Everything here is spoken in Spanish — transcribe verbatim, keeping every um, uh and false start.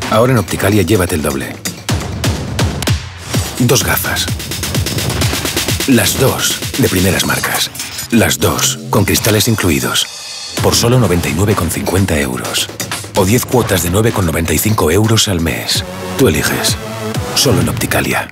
Ahora en Opticalia llévate el doble. Dos gafas. Las dos de primeras marcas. Las dos con cristales incluidos. Por solo noventa y nueve con cincuenta euros. O diez cuotas de nueve con noventa y cinco euros al mes. Tú eliges. Solo en Opticalia.